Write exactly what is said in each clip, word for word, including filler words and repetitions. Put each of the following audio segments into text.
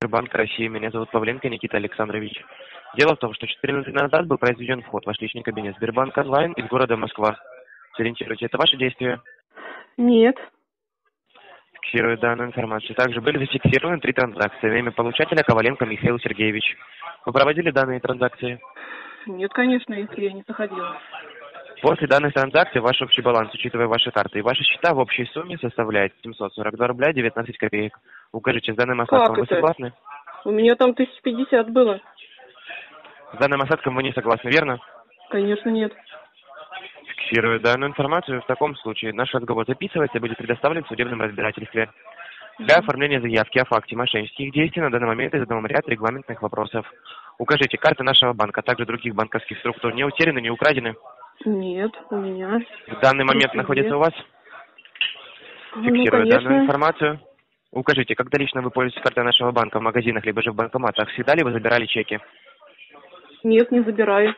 Банк России. Меня зовут Павленко Никита Александрович. Дело в том, что четыре минуты назад был произведен вход в ваш личный кабинет Сбербанк онлайн из города Москва. Сориентируйте, это ваши действия? Нет. Фиксирую данную информацию. Также были зафиксированы три транзакции. Во имя получателя Коваленко Михаил Сергеевич. Вы проводили данные транзакции? Нет, конечно, если я не заходила. После данной транзакции ваш общий баланс, учитывая ваши карты и ваши счета, в общей сумме составляет семьсот сорок два рубля девятнадцать копеек. Укажите, с данным осадком Как вы это? согласны? У меня там тысяч пятьдесят было. С данным осадком вы не согласны, верно? Конечно, нет. Фиксирую данную информацию. В таком случае наш разговор записывается и будет предоставлен в судебном разбирательстве. Для оформления заявки о факте мошеннических действий на данный момент я задам вам ряд регламентных вопросов. Укажите, карты нашего банка, а также других банковских структур не утеряны, не украдены? Нет, у меня. В данный момент При себе. находится у вас? Ну, Фиксирую конечно. данную информацию. Укажите, когда лично вы пользуетесь картой нашего банка в магазинах, либо же в банкоматах, всегда ли вы забирали чеки? Нет, не забираю.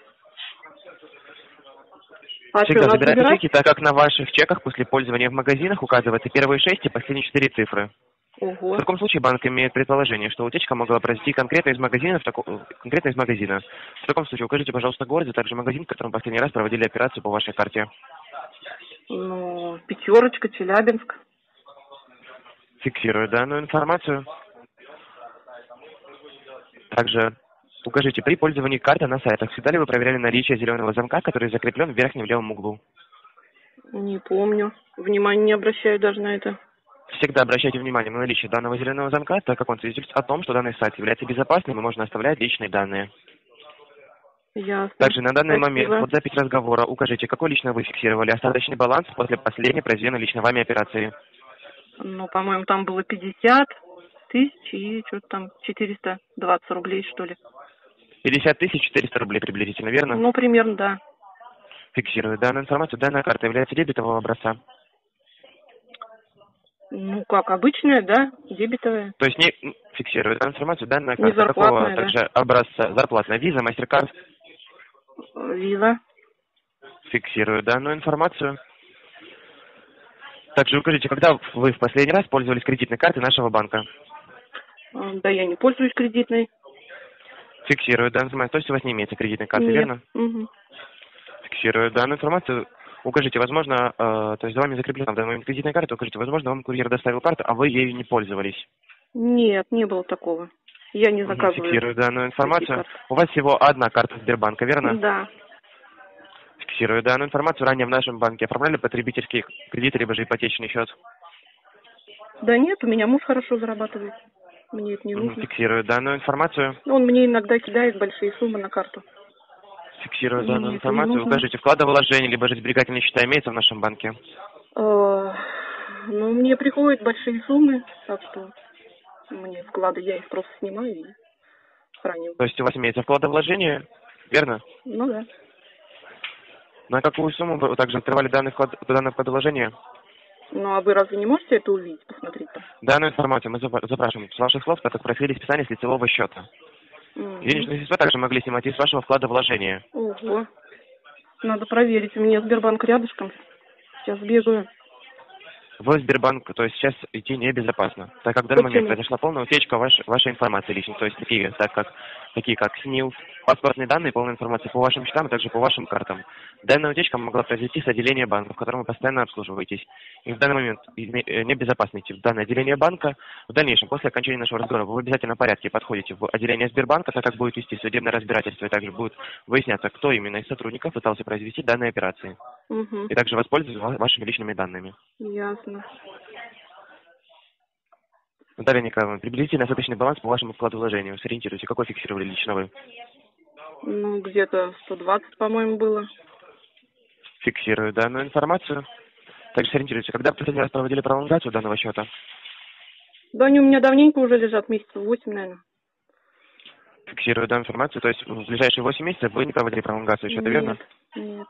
А что, Всегда надо забираете забирать? чеки, так как на ваших чеках после пользования в магазинах указываются первые шесть и последние четыре цифры. Ого. В таком случае банк имеет предположение, что утечка могла произойти конкретно из магазина, в тако... конкретно из магазина. В таком случае укажите, пожалуйста, город, а также магазин, в котором последний раз проводили операцию по вашей карте. Ну, пятерочка, Челябинск. Фиксирую данную информацию. Также укажите, при пользовании картой на сайтах всегда ли вы проверяли наличие зеленого замка, который закреплен в верхнем левом углу? Не помню. Внимания не обращаю даже на это. Всегда обращайте внимание на наличие данного зеленого замка, так как он свидетельствует о том, что данный сайт является безопасным и можно оставлять личные данные. Ясно. Также на данный Спасибо. момент под запись разговора укажите, какой лично вы фиксировали остаточный баланс после последней произведенной лично вами операции. Ну, по-моему, там было пятьдесят тысяч и что-то там четыреста двадцать рублей, что ли. пятьдесят тысяч четыреста рублей приблизительно, верно? Ну, примерно, да. Фиксирую данную информацию. Данная карта является дебетового образца. Ну, как обычная, да, дебетовая. То есть не фиксирую данную информацию. Данная Не карта какого зарплатная, да. также образца? Зарплатная виза, MasterCard. Виза. Фиксирую данную информацию. Также укажите, когда вы в последний раз пользовались кредитной картой нашего банка. Да, я не пользуюсь кредитной. Фиксирую данную информацию. То есть у вас не имеется кредитной карты, Нет. верно? Угу. Фиксирую данную информацию. Укажите, возможно, э, то есть за вами закреплена в данный момент кредитная карта, укажите, возможно, вам курьер доставил карту, а вы ею не пользовались. Нет, не было такого. Я не заказываю. Фиксирую данную информацию. карты. У вас всего одна карта Сбербанка, верно? Да. Фиксирую данную информацию. Ранее в нашем банке оформляли потребительский кредит, либо же ипотечный счет. Да нет, у меня муж хорошо зарабатывает. Мне это не нужно. Фиксирую данную информацию. Он мне иногда кидает большие суммы на карту. Фиксирую Мне данную это не информацию. нужно. Укажите, вкладовложение, либо же сберегательные счета имеется в нашем банке? Э, Ну, мне приходят большие суммы, так что мне вклады, я их просто снимаю и храню. То есть у вас имеется вкладовложение, верно? Ну да. На какую сумму вы также открывали данное, вклад... данное вкладовложение? Ну а вы разве не можете это увидеть, посмотреть там? Данную информацию мы запра- запрашиваем с ваших слов, так как просили списание с лицевого счета. Мгм. Денежные средства также могли снимать из вашего вкладовложения. Ого. Надо проверить. У меня Сбербанк рядышком. Сейчас бегаю. В Сбербанк, то есть сейчас идти небезопасно, так как в данный момент Почему? произошла полная утечка ваш, вашей информации личной, то есть такие, так как, такие как СНИЛС, паспортные данные, полная информация по вашим счетам, а также по вашим картам. Данная утечка могла произойти с отделения банка, в котором вы постоянно обслуживаетесь. И в данный момент име- э, небезопасно идти в данное отделение банка. В дальнейшем, после окончания нашего разговора, вы в обязательном порядке подходите в отделение Сбербанка, так как будет вести судебное разбирательство, и также будет выясняться, кто именно из сотрудников пытался произвести данные операции. Угу. И также воспользоваться ва- вашими личными данными. Ясно. Наталья Николаевна, приблизительно остаточный баланс по вашему вкладу-вложению. Сориентируйте, какой фиксировали лично вы? Ну, где-то сто двадцать, по-моему, было. Фиксирую данную информацию. Также сориентируйте, когда в последний раз проводили пролонгацию данного счета? Да они у меня давненько уже лежат, месяцев восемь, наверное. Фиксирую данную информацию. То есть в ближайшие восемь месяцев вы не проводили пролонгацию счета, верно? Нет, нет.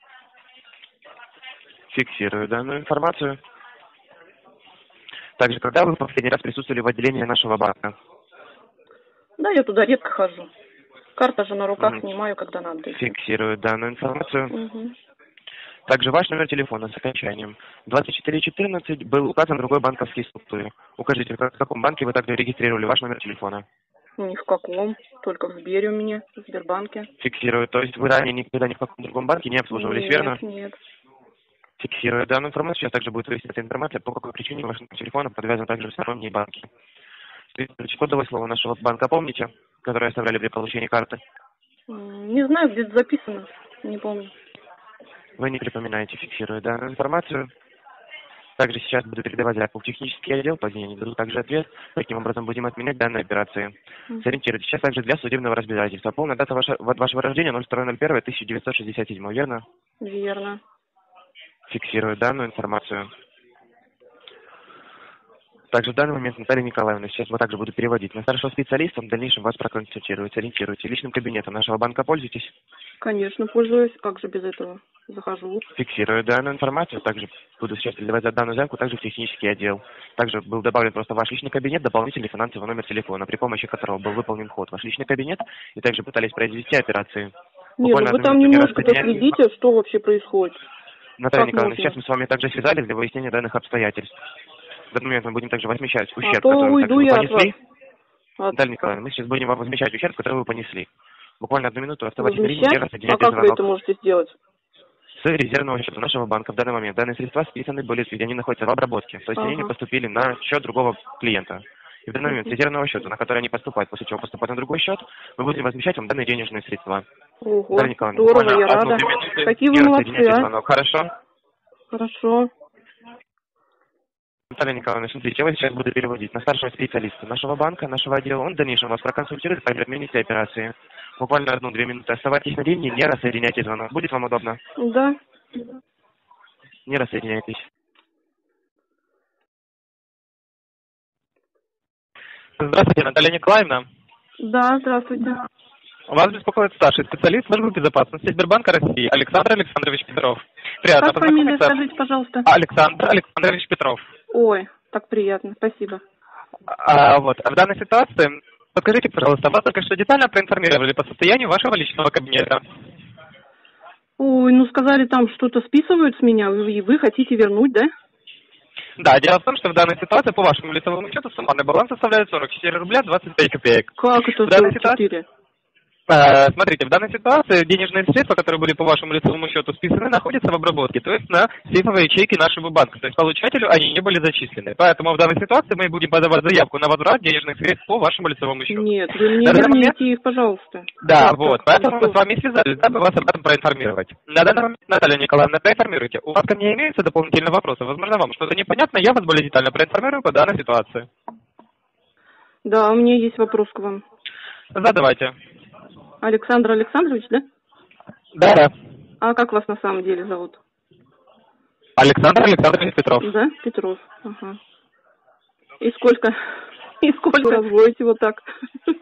Фиксирую данную информацию. Также, когда вы в последний раз присутствовали в отделении нашего банка? Да, я туда редко хожу. Карта же на руках Мгм. снимаю, когда надо. Фиксирую данную информацию. Угу. Также ваш номер телефона с окончанием двадцать четыре четырнадцать был указан в другой банковской структуре. Укажите, в каком банке вы также регистрировали ваш номер телефона. Ни в каком, только в Сбере у меня, в Сбербанке. Фиксирую. То есть вы ранее никогда ни в каком другом банке не обслуживались, Нет, верно? Нет, Фиксирую данную информацию. Сейчас также будет выяснена эта информация, по какой причине ваш номер телефона подвязан также в сторонние банки. Кодовое слово нашего банка помните, которое оставляли при получении карты? Не знаю, где-то записано, не помню. Вы не припоминаете, фиксирую данную информацию. Также сейчас буду передавать заявку в технический отдел, позднее они дадут также ответ, каким образом будем отменять данные операции. Сориентируйтесь. Сейчас также для судебного разбирательства. Полная дата ваша, вашего рождения ноль второе ноль первое тысяча девятьсот шестьдесят седьмой, верно? Верно. Фиксирую данную информацию. Также в данный момент Наталья Николаевна, сейчас вот также буду переводить на старшего специалиста, в дальнейшем вас проконсультируют, ориентируйте. Личным кабинетом нашего банка пользуетесь? Конечно, пользуюсь. Как же без этого? Захожу. Фиксирую данную информацию. Также буду сейчас передавать за данную заявку также в технический отдел. Также был добавлен просто ваш личный кабинет, дополнительный финансовый номер телефона, при помощи которого был выполнен вход в ваш личный кабинет, и также пытались произвести операции. Нет, ну вы там немножко-то следите, что вообще происходит. Наталья Николаевна, сейчас мы с вами также связались для выяснения данных обстоятельств. В этот момент мы будем также возмещать ущерб, а который уйду вы я понесли. От... Наталья Николаевна, мы сейчас будем вам возмещать ущерб, который вы понесли. Буквально одну минуту оставайтесь на линии, возмещать? где рассоединяйте А как звонок. вы это можете сделать? С резервного счета нашего банка в данный момент данные средства списаны были, где они находятся в обработке. То есть ага. они не поступили на счет другого клиента. И в данный момент с резервного счета, на который они поступают, после чего поступают на другой счет, мы будем возмещать вам данные денежные средства. Ого, Наталья Николаевна, здорово, я рада. минуты, Какие вы молодцы, а? звонок. Хорошо? Хорошо. Наталья Николаевна, смотрите, я вас сейчас буду переводить на старшего специалиста нашего банка, нашего отдела. Он в дальнейшем вас проконсультирует, также отмените операции. Буквально одну-две минуты. Оставайтесь на линии, не рассоединяйте звонок. Будет вам удобно? Да. Не рассоединяйтесь. Здравствуйте, Наталья Николаевна. Да, здравствуйте. Вас беспокоит старший специалист службы безопасности Сбербанка России Александр Александрович Петров. Приятно как фамилия, познакомиться. скажите, пожалуйста? Александр Александрович Петров. Ой, так приятно, спасибо. А, вот, а в данной ситуации, подскажите, пожалуйста, вас только что детально проинформировали по состоянию вашего личного кабинета. Ой, ну сказали, там что-то списывают с меня, и вы хотите вернуть, да? Да, дело в том, что в данной ситуации по вашему лицевому счету суммарный баланс составляет сорок четыре рубля двадцать пять копеек. Как это в данной сорок четыре? Ситуации... Э, смотрите, в данной ситуации денежные средства, которые были по вашему лицевому счету списаны, находятся в обработке, то есть на сейфовой ячейке нашего банка. То есть получателю они не были зачислены. Поэтому в данной ситуации мы будем подавать заявку на возврат денежных средств по вашему лицевому счету. Нет, вы мне верните момент... их, пожалуйста. Да, как вот, так? поэтому мы с вами связались, дабы вас об этом проинформировать. На данный момент, Наталья Николаевна, проинформируйте. У вас ко мне имеются дополнительные вопросы? Возможно, вам что-то непонятно, я вас более детально проинформирую по данной ситуации. Да, у меня есть вопрос к вам. Задавайте. Александр Александрович, да? Да, да. А как вас на самом деле зовут? Александр Александрович Петров. Да, Петров. Ага. И сколько? И сколько разводите вот так?